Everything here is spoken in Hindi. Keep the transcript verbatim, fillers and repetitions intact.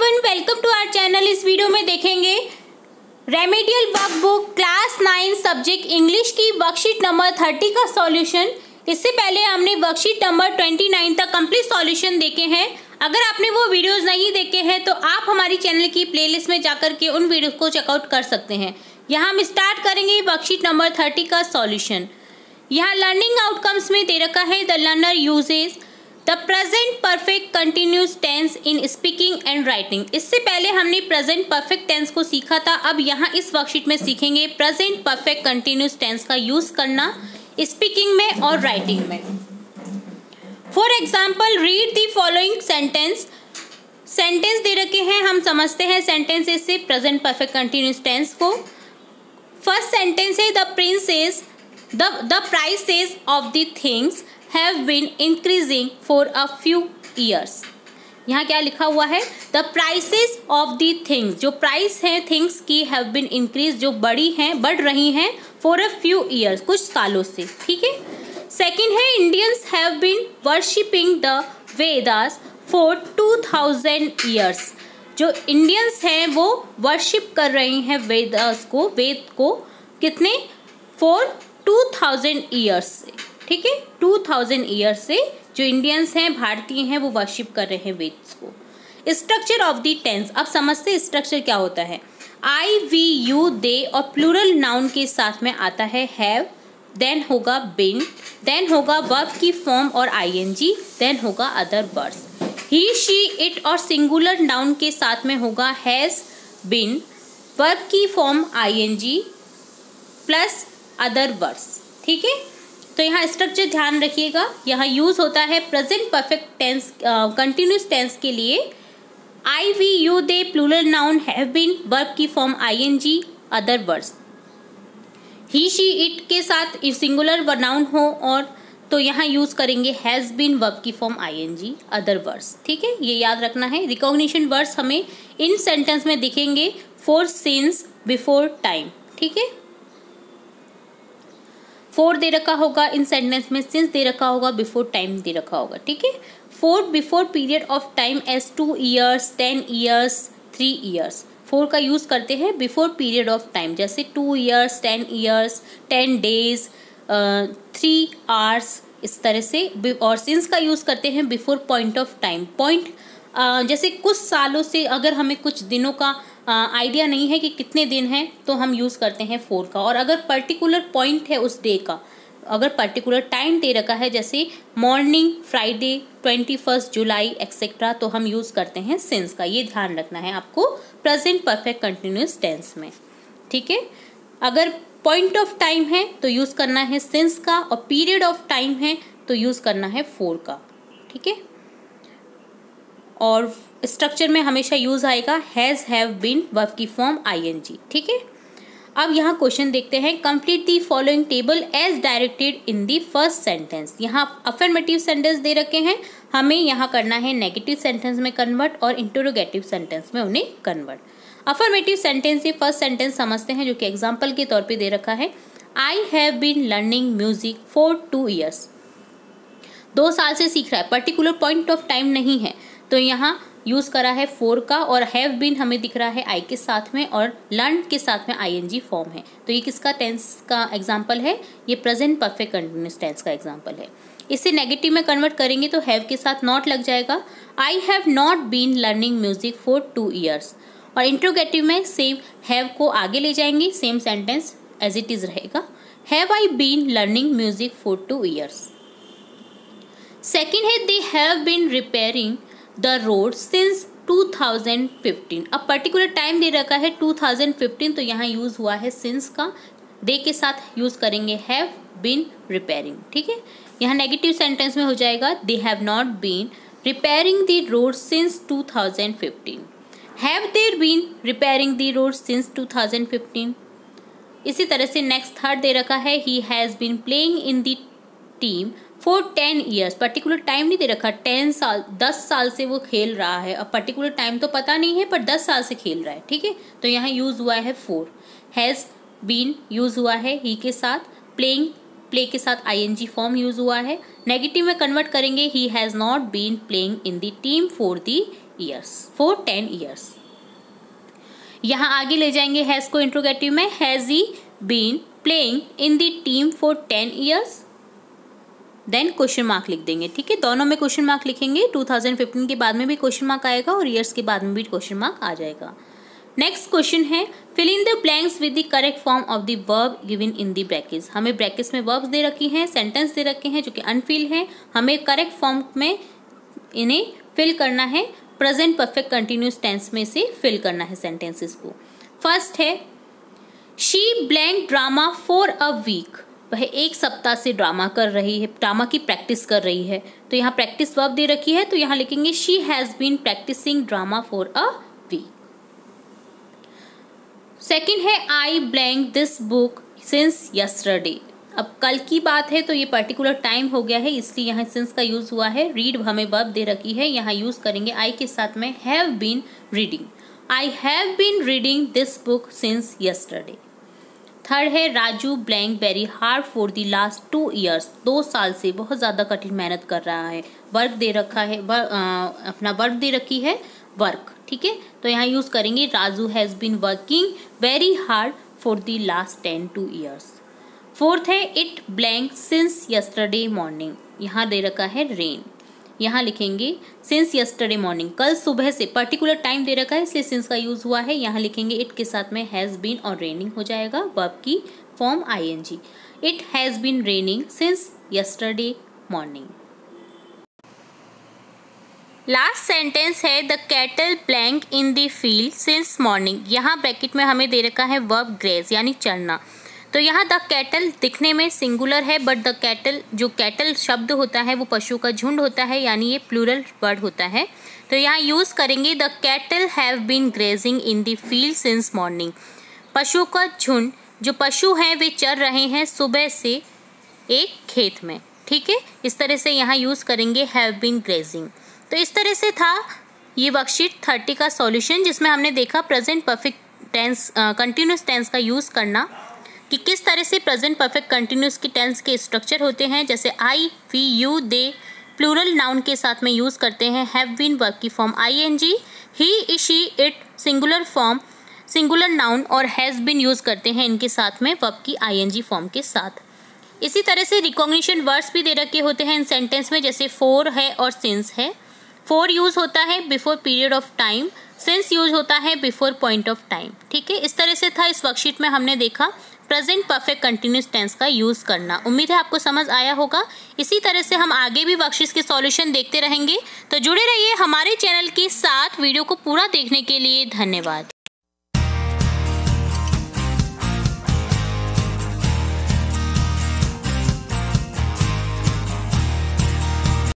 Everyone, welcome to our channel. इस वीडियो में देखेंगे remedial workbook class nine subject English की वर्कशीट नंबर थर्टी का सॉल्यूशन। इससे पहले हमने वर्कशीट नंबर ट्वेंटी नाइन तक कंप्लीट सॉल्यूशन देखे हैं। अगर आपने वो वीडियोस नहीं देखे हैं तो आप हमारी चैनल की प्लेलिस्ट में जाकर के उन वीडियोस को चेकआउट कर सकते हैं। यहाँ हम स्टार्ट करेंगे वर्कशीट नंबर थर्टी का सॉल्यूशन। यहाँ लर्निंग आउटकम्स में दे रखा है the learner uses the present perfect continuous tense in speaking and writing. इससे पहले हमने प्रेजेंट परफेक्ट टेंस को सीखा था। अब यहाँ इस वर्कशीट में सीखेंगे प्रेजेंट परफेक्ट कंटिन्यूस टेंस का यूज करना स्पीकिंग में और राइटिंग में। For example, read the following sentence. Sentence दे रखे हैं, हम समझते हैं सेंटेंसेस से प्रेजेंट परफेक्ट कंटिन्यूस टेंस को। फर्स्ट सेंटेंस है the princes the the prices of the things have been increasing for a few years। यहाँ क्या लिखा हुआ है? The prices of the things, जो प्राइस है थिंग्स की have been increased, जो बढ़ी हैं बढ़ रही हैं for a few years, कुछ सालों से। ठीक है। सेकेंड है Indians have been worshipping the Vedas for two thousand years। जो इंडियंस हैं वो वर्शिप कर रहे हैं वेदास को, वेद को कितने? for two thousand years से। ठीक है, टू थाउजेंड ईयर से जो इंडियंस हैं, भारतीय हैं, वो वर्शिप कर रहे हैं वेद्स को। स्ट्रक्चर ऑफ द टेंस, अब समझते स्ट्रक्चर क्या होता है। आई वी यू दे और प्लूरल नाउन के साथ में आता है हैव, देन होगा बीन, देन होगा वर्ब की फॉर्म और आईएनजी, देन होगा other words. He she it और सिंगुलर नाउन के साथ में होगा हैज बीन, वर्ब की form ING plus other words. ठीक है, तो यहाँ स्ट्रक्चर ध्यान रखिएगा। यहाँ यूज होता है present perfect tense continuous tense के लिए I we you they plural noun have been, verb की form ING, other words. He she it के साथ सिंगुलर नाउन हो और तो यहाँ यूज करेंगे हैज बीन, वर्ब की फॉर्म आईएनजी, अदर वर्ड्स। ठीक है, ये याद रखना है। रिकॉग्निशन वर्ड्स हमें इन सेंटेंस में दिखेंगे फॉर, सिंस, बिफोर, टाइम। ठीक है, फोर दे रखा होगा इन सेंटेंस में, सिंस दे रखा होगा, बिफोर टाइम दे रखा होगा। ठीक है, for before period of time as two years, ten years, three years. For का यूज करते हैं बिफोर पीरियड ऑफ टाइम, जैसे two years, ten years, ten days, three hours, इस तरह से। और सिंस का यूज करते हैं before point of time. Point uh, जैसे कुछ सालों से अगर हमें कुछ दिनों का आइडिया uh, नहीं है कि कितने दिन हैं, तो हम यूज़ करते हैं फोर का। और अगर पर्टिकुलर पॉइंट है उस डे का, अगर पर्टिकुलर टाइम दे रखा है जैसे morning Friday, twenty first July etcetera, तो हम यूज़ करते हैं सिंस का। ये ध्यान रखना है आपको प्रेजेंट परफेक्ट कंटिन्यूस टेंस में। ठीक है, अगर पॉइंट ऑफ टाइम है तो यूज़ करना है सिंस का, और पीरियड ऑफ टाइम है तो यूज़ करना है फोर का। ठीक है, और स्ट्रक्चर में हमेशा यूज आएगा हैज, हैव बीन, वर्ब की फॉर्म आईएनजी। ठीक है, अब यहाँ क्वेश्चन देखते हैं। Complete the following table as directed in the first sentence. यहाँ अफर्मेटिव सेंटेंस दे रखे हैं, हमें यहाँ करना है नेगेटिव सेंटेंस में कन्वर्ट और इंटरोगेटिव सेंटेंस में उन्हें कन्वर्ट। अफर्मेटिव सेंटेंस ये फर्स्ट सेंटेंस समझते हैं, जो कि एग्जाम्पल के तौर पर दे रखा है। I have been learning music for two years. दो साल से सीख रहा है, पर्टिकुलर पॉइंट ऑफ टाइम नहीं है, तो यहाँ यूज करा है फोर का। और हैव बीन हमें दिख रहा है आई के साथ में, और लर्न के साथ में आईएनजी फॉर्म है। तो ये किसका टेंस का एग्जांपल है? ये प्रेजेंट परफेक्ट कंटिन्यूअस टेंस का एग्जांपल है। इसे नेगेटिव में कन्वर्ट करेंगे तो हैव के साथ नॉट लग जाएगा। I have not been learning music for two years. और इंट्रोगेटिव में सेम हैव को आगे ले जाएंगे, same sentence as it is रहेगा। Have I been learning music for two years. Second है they have been repairing the road since two thousand fifteen. अब पर्टिकुलर टाइम दे रखा है टू थाउजेंड फिफ्टीन, तो यहाँ यूज हुआ है सिंस का। दे के साथ यूज करेंगे हैव बीन रिपेयरिंग। ठीक है, यहाँ नेगेटिव सेंटेंस में हो जाएगा they have not been repairing the road since two thousand fifteen. Have there been repairing the road since two thousand fifteen. इसी तरह से नेक्स्ट थर्ड दे रखा है he has been playing in the team for ten years. Particular time नहीं दे रखा, टेन साल, दस साल से वो खेल रहा है। अब पर्टिकुलर टाइम तो पता नहीं है, पर दस साल से खेल रहा है। ठीक है, तो यहाँ यूज हुआ है फोर। हैज बीन यूज हुआ है ही के साथ, प्लेइंग, प्ले के साथ आईएनजी फॉर्म यूज हुआ है। नेगेटिव में कन्वर्ट करेंगे he has not been playing in the team for the years, for ten years. यहाँ आगे ले जाएंगे हैज़ को इंट्रोगेटिव में, has he been playing in the team for ten years, then question mark लिख देंगे। ठीक है, दोनों में क्वेश्चन मार्क लिखेंगे। टू थाउजेंड फिफ्टीन के बाद में भी क्वेश्चन मार्क आएगा और ईयर्स के बाद में भी क्वेश्चन मार्क आ जाएगा। नेक्स्ट क्वेश्चन है fill in the blanks with the correct form of the verb given in the brackets. हमें ब्रैकेट्स में वर्ब्स दे रखी हैं, सेंटेंस दे रखे हैं जो कि अनफिल हैं, हमें करेक्ट फॉर्म में इन्हें फिल करना है। प्रेजेंट परफेक्ट कंटिन्यूस टेंस में से फिल करना है सेंटेंसेस को। फर्स्ट है she blank drama for a week, वह एक सप्ताह से ड्रामा कर रही है, ड्रामा की प्रैक्टिस कर रही है। तो यहाँ प्रैक्टिस वर्ब दे रखी है, तो यहाँ लिखेंगे she has been practising drama for a week. Second है I blank this book since yesterday. अब कल की बात है तो ये पर्टिकुलर टाइम हो गया है, इसलिए यहाँ सिंस का यूज हुआ है। रीड हमें वर्ब दे रखी है, यहाँ यूज करेंगे आई के साथ में have been reading. I have been reading this book since yesterday. Third है Raju blank very hard for the last two years, दो साल से बहुत ज़्यादा कठिन मेहनत कर रहा है। वर्क दे रखा है, वर, आ, अपना वर्ब दे रखी है वर्क। ठीक है, तो यहाँ यूज़ करेंगे Raju has been working very hard for the last ten two years. Fourth है it blank since yesterday morning, यहाँ दे रखा है रेन, यहाँ लिखेंगे सिंस यस्टरडे मॉर्निंग, कल सुबह से, पर्टिकुलर टाइम दे रखा है इसलिए सिंस का यूज हुआ है। यहाँ लिखेंगे इट के साथ में हैज़ बीन और रेनिंग हो जाएगा, वर्ब की form ING. It has been raining since yesterday morning. Last sentence है the cattle blank in the field since morning, यहाँ ब्रैकेट में हमें दे रखा है वर्ब ग्रेज यानी चरना। तो यहाँ द कैटल दिखने में सिंगुलर है, बट द कैटल, जो कैटल शब्द होता है वो पशु का झुंड होता है, यानी ये प्लूरल वर्ड होता है। तो यहाँ यूज़ करेंगे the cattle have been grazing in the field since morning, पशु का झुंड, जो पशु हैं वे चर रहे हैं सुबह से एक खेत में। ठीक है, इस तरह से यहाँ यूज़ करेंगे हैव बीन ग्रेजिंग। तो इस तरह से था ये वर्कशीट थर्टी का सॉल्यूशन, जिसमें हमने देखा present perfect tense, continuous tense का यूज़ करना, कि किस तरह से प्रेजेंट परफेक्ट कंटिन्यूस की टेंस के स्ट्रक्चर होते हैं। जैसे I, we, you, they plural noun के साथ में यूज़ करते हैं, हैव बीन वर्ब की form ING, he, she, it singular form singular noun और हैज़ बीन यूज़ करते हैं इनके साथ में वर्ब की आईएनजी फॉर्म के साथ। इसी तरह से रिकॉग्निशन वर्ड्स भी दे रखे होते हैं इन सेंटेंस में, जैसे फोर है और सिंस है। फोर यूज़ होता है before period of time, since use होता है बिफोर पॉइंट ऑफ टाइम। ठीक है, इस तरह से था इस वर्कशीट में हमने देखा प्रेजेंट परफेक्ट कंटिन्यूस टेंस का यूज़ करना। उम्मीद है आपको समझ आया होगा। इसी तरह से हम आगे भी वर्कशीट्स के सॉल्यूशन देखते रहेंगे, तो जुड़े रहिए हमारे चैनल के साथ। वीडियो को पूरा देखने के लिए धन्यवाद।